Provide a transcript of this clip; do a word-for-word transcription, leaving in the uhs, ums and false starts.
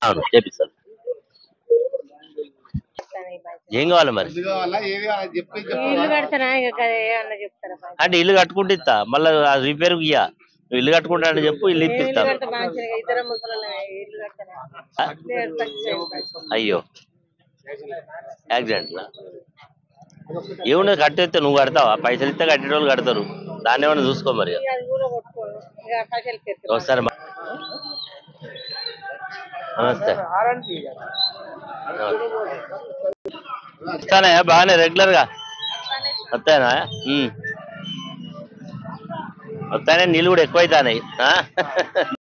అవును చేపిస్తాను. ఏం కావాలి మరి? అంటే ఇల్లు కట్టుకుంటే ఇస్తా, మళ్ళీ రిపేర్ ఇయ్యా. నువ్వు ఇల్లు కట్టుకుంటా అంటే చెప్పు, ఇల్లు ఇప్పిస్తా. అయ్యో యాక్సిడెంట్ ఏమున్నది, కట్టేస్తే నువ్వు కడతావా? పైసలు ఇస్తే కట్టేటోళ్ళు కడతారు, దాన్ని ఏమన్నా చూసుకో మరి. ఒకసారి నమస్తే వస్తానా బాగానే రెగ్యులర్ గా వస్తానా? వస్తానే నీళ్ళు కూడా ఎక్కువ అవుతాయి.